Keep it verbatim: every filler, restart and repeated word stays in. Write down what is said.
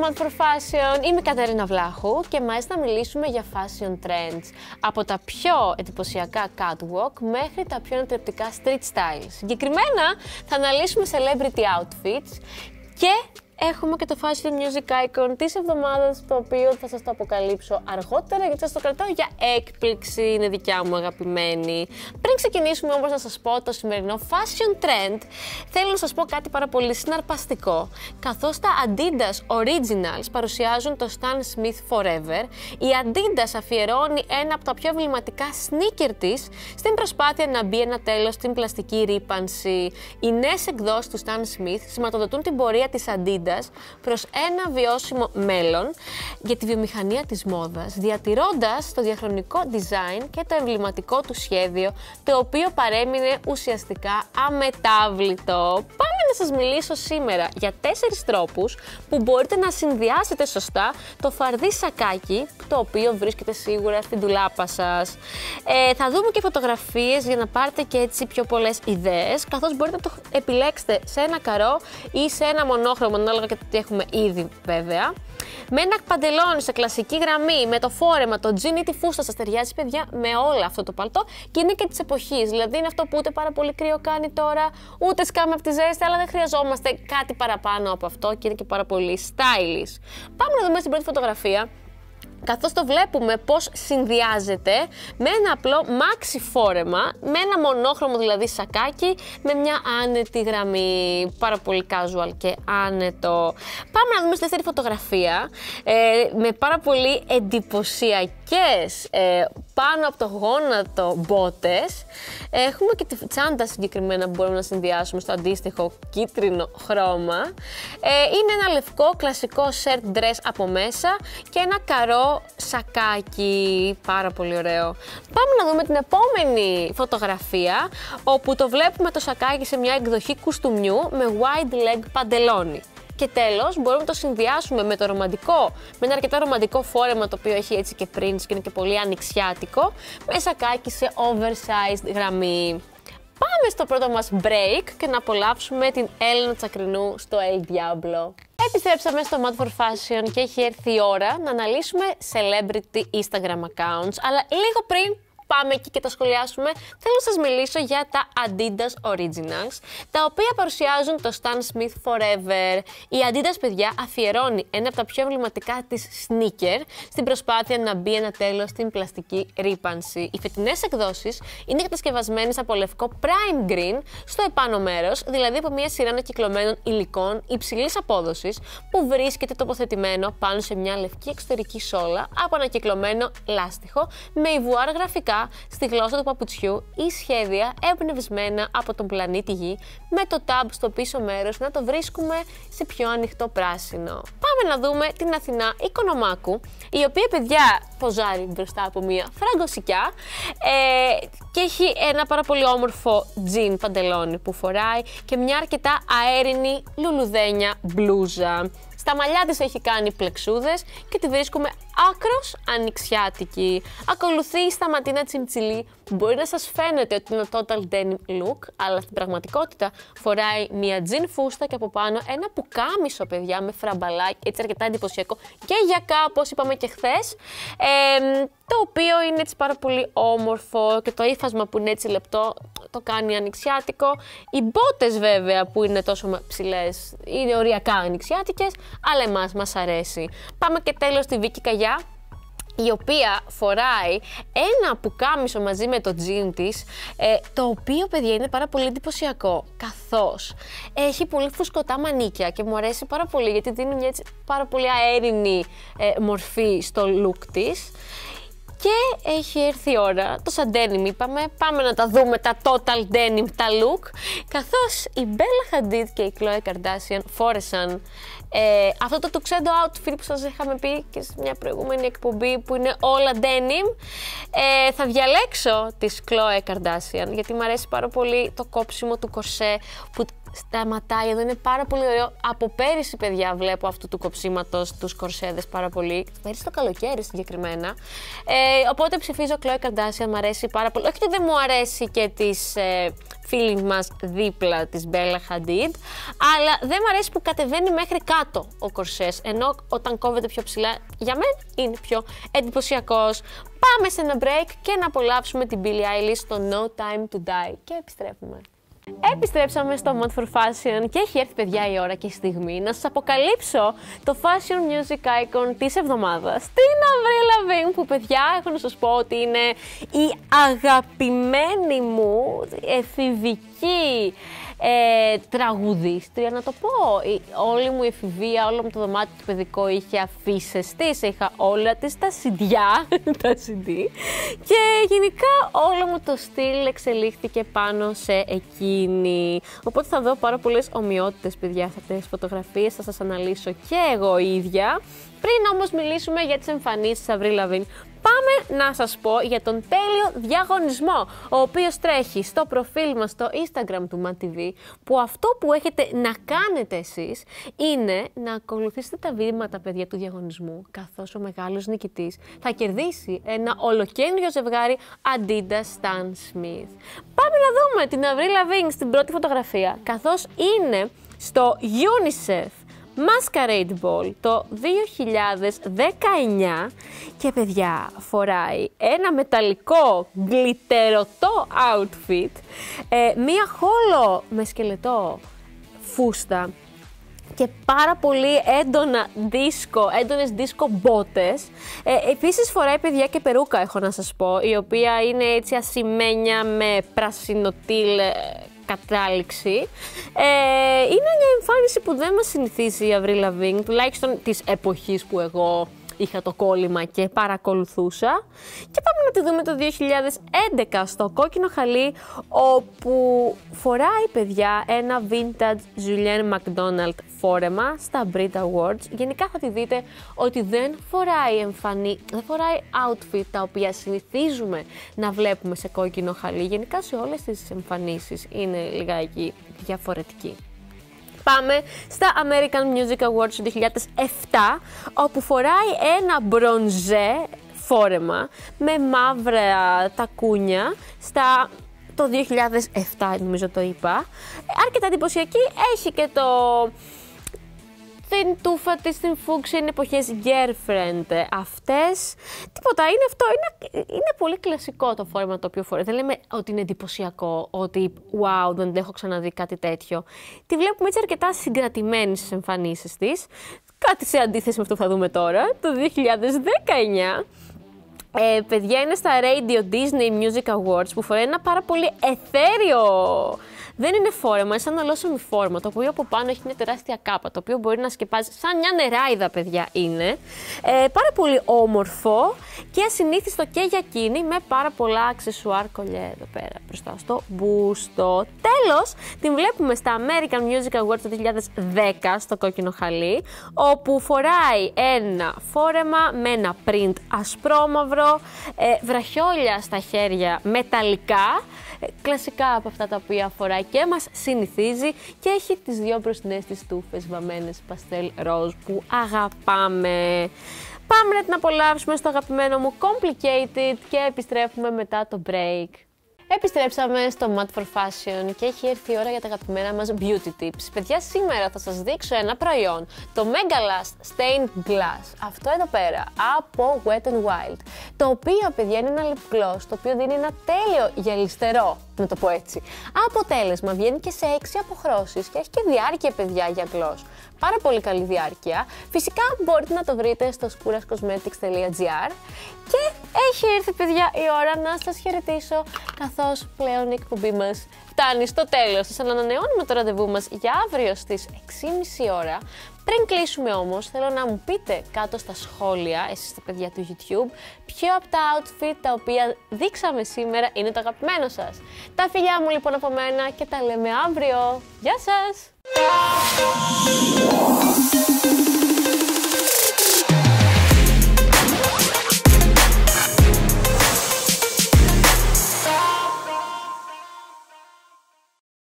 Mad for Fashion. Είμαι η Κατερίνα Βλάχου και μάλιστα να μιλήσουμε για fashion trends. Από τα πιο εντυπωσιακά catwalk μέχρι τα πιο ανατρεπτικά street styles. Συγκεκριμένα θα αναλύσουμε celebrity outfits και έχουμε και το fashion music icon της εβδομάδας, το οποίο θα σας το αποκαλύψω αργότερα γιατί σας το κρατάω για έκπληξη, είναι δικιά μου αγαπημένη. Πριν ξεκινήσουμε όμως να σας πω το σημερινό fashion trend, θέλω να σας πω κάτι πάρα πολύ συναρπαστικό. Καθώς τα Adidas Originals παρουσιάζουν το Stan Smith Forever, η Adidas αφιερώνει ένα από τα πιο εμβληματικά sneaker της στην προσπάθεια να μπει ένα τέλος στην πλαστική ρύπανση. Οι νέες εκδόσεις του Stan Smith σηματοδοτούν την πορεία της Adidas προς ένα βιώσιμο μέλλον για τη βιομηχανία της μόδας, διατηρώντας το διαχρονικό design και το εμβληματικό του σχέδιο, το οποίο παρέμεινε ουσιαστικά αμετάβλητο. Πάμε να σας μιλήσω σήμερα για τέσσερις τρόπους που μπορείτε να συνδυάσετε σωστά το φαρδί σακάκι, το οποίο βρίσκεται σίγουρα στην ντουλάπα σας. Ε, θα δούμε και φωτογραφίες για να πάρετε και έτσι πιο πολλές ιδέες, καθώς μπορείτε να το επιλέξετε σε ένα καρό ή σε ένα μονόχρωμο, ανάλογα και το τι έχουμε ήδη βέβαια. Με ένα παντελόνι σε κλασική γραμμή, με το φόρεμα, το τζιν ή τη φούστα σας ταιριάζει, παιδιά, με όλο αυτό το παλτό και είναι και της εποχής. Δηλαδή είναι αυτό που ούτε πάρα πολύ κρύο κάνει τώρα, ούτε σκάμε από τη ζέστη, αλλά δεν χρειαζόμαστε κάτι παραπάνω από αυτό και είναι και πάρα πολύ stylish. Πάμε να δούμε στην πρώτη φωτογραφία. Καθώς το βλέπουμε πώς συνδυάζεται με ένα απλό μάξι φόρεμα, με ένα μονόχρωμο δηλαδή σακάκι, με μια άνετη γραμμή, πάρα πολύ casual και άνετο. Πάμε να δούμε στη δεύτερη φωτογραφία, ε, με πάρα πολύ εντυπωσιακές ε, πάνω από το γόνατο μπότες. Έχουμε και τη τσάντα συγκεκριμένα που μπορούμε να συνδυάσουμε στο αντίστοιχο κίτρινο χρώμα. Ε, είναι ένα λευκό κλασικό shirt dress από μέσα και ένα καρό σακάκι, πάρα πολύ ωραίο. Πάμε να δούμε την επόμενη φωτογραφία, όπου το βλέπουμε το σακάκι σε μια εκδοχή κουστούμιου με wide leg παντελόνι. Και τέλος, μπορούμε να το συνδυάσουμε με το ρομαντικό, με ένα αρκετά ρομαντικό φόρεμα, το οποίο έχει έτσι και prints και είναι και πολύ ανοιξιάτικο, με σακάκι σε oversized γραμμή. Πάμε στο πρώτο μας break και να απολαύσουμε την Έλενα Τσακρινού στο El Diablo. Επιστρέψαμε στο Mad for Fashion και έχει έρθει η ώρα να αναλύσουμε celebrity Instagram accounts, αλλά λίγο πριν πάμε εκεί και τα σχολιάσουμε, θέλω να σας μιλήσω για τα Adidas Originals, τα οποία παρουσιάζουν το Stan Smith Forever. Η Adidas, παιδιά, αφιερώνει ένα από τα πιο εμβληματικά της sneaker στην προσπάθεια να μπει ένα τέλος στην πλαστική ρύπανση. Οι φετινές εκδόσεις είναι κατασκευασμένες από λευκό prime green στο επάνω μέρος, δηλαδή από μια σειρά ανακυκλωμένων υλικών υψηλής απόδοσης που βρίσκεται τοποθετημένο πάνω σε μια λευκή εξωτερική σόλα από ανακυκλωμένο λάστιχο με ιβουάρ γραφικά στη γλώσσα του παπουτσιού ή σχέδια εμπνευσμένα από τον πλανήτη Γη, με το tab στο πίσω μέρος να το βρίσκουμε σε πιο ανοιχτό πράσινο. Πάμε να δούμε την Αθηνά Οικονομάκου, η οποία, παιδιά, ποζάρει μπροστά από μία φραγκοσικιά ε, και έχει ένα πάρα πολύ όμορφο τζιν παντελόνι που φοράει και μια αρκετά αέρινη λουλουδένια μπλούζα. Στα μαλλιά της έχει κάνει πλεξούδες και τη βρίσκουμε άκρος ανοιξιάτικη. Ακολουθεί η σταματίνα τσιμτσιλή, που μπορεί να σας φαίνεται ότι είναι total denim look, αλλά στην πραγματικότητα φοράει μια τζιν φούστα και από πάνω ένα πουκάμισο, παιδιά, με φραμπαλάκι, έτσι αρκετά εντυπωσιακό και γιακά, όπως είπαμε και χθες, ε, το οποίο είναι έτσι πάρα πολύ όμορφο και το ύφασμα που είναι έτσι λεπτό το κάνει ανοιξιάτικο. Οι μπότες, βέβαια, που είναι τόσο ψηλές, είναι οριακά ανοιξιάτικες, αλλά εμάς μας αρέσει. Πάμε και τέλος στη Βίκη Καγιά, η οποία φοράει ένα πουκάμισο μαζί με το τζιν της, ε, το οποίο, παιδιά, είναι πάρα πολύ εντυπωσιακό, καθώς έχει πολύ φουσκωτά μανίκια και μου αρέσει πάρα πολύ γιατί δίνει μια έτσι πάρα πολύ αέρινη ε, μορφή στο look της. Και έχει έρθει η ώρα, το σαν denim είπαμε, πάμε να τα δούμε τα total denim, τα look, καθώς η Bella Hadid και η Khloe Kardashian φόρεσαν ε, αυτό το tuxedo outfit που σας είχαμε πει και σε μια προηγούμενη εκπομπή, που είναι όλα denim. Ε, θα διαλέξω της Khloe Kardashian γιατί μου αρέσει πάρα πολύ το κόψιμο του κορσέ που σταματάει εδώ, είναι πάρα πολύ ωραίο. Από πέρυσι, παιδιά, βλέπω αυτού του κοψίματος τους κορσέδες πάρα πολύ. Πέρυσι το καλοκαίρι συγκεκριμένα. Ε, οπότε ψηφίζω Khloe Kardashian, μου αρέσει πάρα πολύ. Όχι ότι δεν μου αρέσει και της ε, φίλη μας δίπλα της Bella Hadid, αλλά δεν μου αρέσει που κατεβαίνει μέχρι κάτω. κάτω ο κορσές, ενώ όταν κόβεται πιο ψηλά, για μένα είναι πιο εντυπωσιακός. Πάμε σε ένα break και να απολαύσουμε την Billie Eilish στο No Time to Die και επιστρέφουμε. Επιστρέψαμε στο Mod for Fashion και έχει έρθει, παιδιά, η ώρα και η στιγμή να σας αποκαλύψω το Fashion Music Icon της εβδομάδας, την Avril Lavigne, που, παιδιά, έχω να σας πω ότι είναι η αγαπημένη μου εφηβική ε, τραγουδίστρια, να το πω. Η, όλη μου η εφηβεία, όλο μου το δωμάτιο του παιδικό είχε αφίσες της, είχα όλα της τα σιντιά, τα σι ντι, και γενικά όλο μου το στυλ εξελίχθηκε πάνω σε εκείνη. Οπότε θα δω πάρα πολλές ομοιότητες, παιδιά, σε αυτές τις φωτογραφίες, θα σας αναλύσω και εγώ ίδια. Πριν όμως μιλήσουμε για τις εμφανίσεις της Avril Lavigne, πάμε να σας πω για τον τέλειο διαγωνισμό, ο οποίος τρέχει στο προφίλ μας στο Instagram του MadTV, που αυτό που έχετε να κάνετε εσείς είναι να ακολουθήσετε τα βήματα, παιδιά, του διαγωνισμού, καθώς ο μεγάλος νικητής θα κερδίσει ένα ολοκαίνουργιο ζευγάρι Adidas Stan Smith. Πάμε να δούμε την Avril Lavigne στην πρώτη φωτογραφία, καθώς είναι στο UNICEF Masquerade Ball το δύο χιλιάδες δεκαεννιά και, παιδιά, φοράει ένα μεταλλικό γλιτερωτό outfit, ε, μία χόλο με σκελετό φούστα και πάρα πολύ έντονα δίσκο, έντονες δίσκο μπότες. Ε, επίσης φοράει, παιδιά, και περούκα, έχω να σας πω, η οποία είναι έτσι ασημένια με πρασινοτήλ κατάληξη. Ε, είναι μια εμφάνιση που δεν μας συνηθίζει η Avril Lavigne, τουλάχιστον της εποχής που εγώ είχα το κόλλημα και παρακολουθούσα. Και πάμε να τη δούμε το δύο χιλιάδες έντεκα στο κόκκινο χαλί, όπου φοράει, παιδιά, ένα vintage Julien Macdonald φόρεμα στα Brit Awards. Γενικά θα τη δείτε ότι δεν φοράει εμφανή, δεν φοράει outfit τα οποία συνηθίζουμε να βλέπουμε σε κόκκινο χαλί. Γενικά σε όλες τις εμφανίσεις είναι λιγάκι διαφορετική. Πάμε στα American Music Awards του δύο χιλιάδες επτά, όπου φοράει ένα μπρονζέ φόρεμα με μαύρα τακούνια στα... το δύο χιλιάδες επτά, νομίζω το είπα. Αρκετά εντυπωσιακή, έχει και το... την τούφα της, την φούξια, είναι εποχές girlfriend αυτές. Τίποτα, είναι αυτό, είναι, είναι πολύ κλασικό το φόρεμα το οποίο φοράει. Δεν λέμε ότι είναι εντυπωσιακό, ότι wow, δεν έχω ξαναδεί κάτι τέτοιο. Τη βλέπουμε έτσι αρκετά συγκρατημένη στις εμφανίσεις της. Κάτι σε αντίθεση με αυτό που θα δούμε τώρα, το δύο χιλιάδες δεκαεννιά. Ε, παιδιά, είναι στα Radio Disney Music Awards που φοράει ένα πάρα πολύ εθέριο. Δεν είναι φόρεμα, είναι σαν ολόσωμη φόρμα, το οποίο από πάνω έχει μια τεράστια κάπα, το οποίο μπορεί να σκεπάζει σαν μια νεράιδα, παιδιά, είναι. Ε, πάρα πολύ όμορφο και ασυνήθιστο και για εκείνη, με πάρα πολλά αξεσουάρ κολλιέ εδώ πέρα, μπροστά στο μπούστο. Τέλος, την βλέπουμε στα American Music Awards το δύο χιλιάδες δέκα, στο κόκκινο χαλί, όπου φοράει ένα φόρεμα με ένα print ασπρόμαυρο, ε, βραχιόλια στα χέρια μεταλλικά, ε, κλασικά από αυτά τα οποία φοράει και μας συνηθίζει, και έχει τις δύο μπροστινές της τούφες βαμμένες παστέλ ροζ που αγαπάμε. Πάμε να την απολαύσουμε στο αγαπημένο μου Complicated και επιστρέφουμε μετά το break. Επιστρέψαμε στο Mod for Fashion και έχει έρθει η ώρα για τα αγαπημένα μας beauty tips. Παιδιά, σήμερα θα σας δείξω ένα προϊόν, το Megalast Stained Glass. Αυτό εδώ πέρα, από Wet n Wild. Το οποίο, παιδιά, είναι ένα lip gloss, το οποίο δίνει ένα τέλειο γυαλιστερό, να το πω έτσι, αποτέλεσμα. Βγαίνει και σε έξι αποχρώσεις και έχει και διάρκεια, παιδιά, για gloss. Πάρα πολύ καλή διάρκεια. Φυσικά μπορείτε να το βρείτε στο skouras cosmetics τελεία gr. Και έχει έρθει, παιδιά, η ώρα να σας χαιρετήσω, καθώς πλέον η εκπομπή μας φτάνει στο τέλος. Σας ανανεώνουμε το ραντεβού μας για αύριο στις έξι και μισή ώρα. Πριν κλείσουμε όμως, θέλω να μου πείτε κάτω στα σχόλια, εσείς τα παιδιά του YouTube, ποιο από τα outfit τα οποία δείξαμε σήμερα είναι το αγαπημένο σας. Τα φιλιά μου λοιπόν από μένα και τα λέμε αύριο. Γεια σας!